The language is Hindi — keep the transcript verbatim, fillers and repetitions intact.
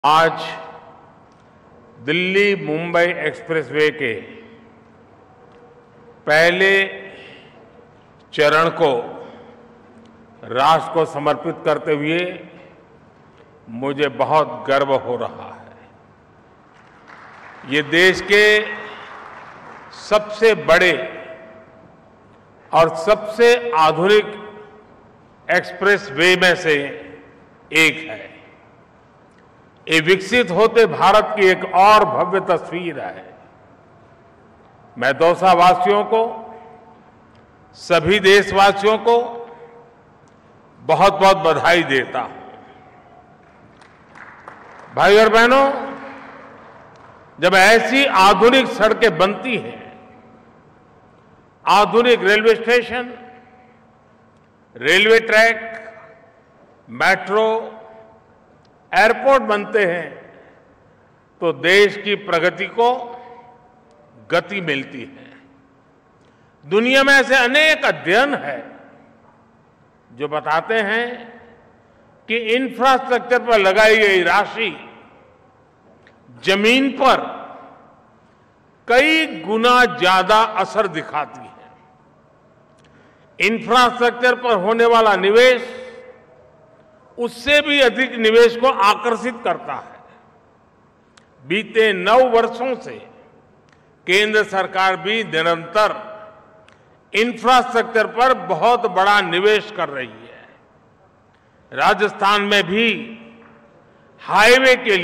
आज दिल्ली मुंबई एक्सप्रेसवे के पहले चरण को राष्ट्र को समर्पित करते हुए मुझे बहुत गर्व हो रहा है। ये देश के सबसे बड़े और सबसे आधुनिक एक्सप्रेसवे में से एक है। ये विकसित होते भारत की एक और भव्य तस्वीर है। मैं दौसा वासियों को, सभी देशवासियों को बहुत बहुत बधाई देता हूं। भाई और बहनों, जब ऐसी आधुनिक सड़कें बनती हैं, आधुनिक railway station, railway track, metro, airport बनते हैं, तो देश की प्रगति को गति मिलती है। दुनिया में ऐसे अनेक अध्ययन हैं जो बताते हैं कि इंफ्रास्ट्रक्चर पर लगाई गई राशि जमीन पर कई गुना ज्यादा असर दिखाती है। इंफ्रास्ट्रक्चर पर होने वाला निवेश उससे भी अधिक निवेश को आकर्षित करता है। बीते नौ वर्षों से केंद्र सरकार भी निरंतर इंफ्रास्ट्रक्चर पर बहुत बड़ा निवेश कर रही है। राजस्थान में भी हाईवे के लिए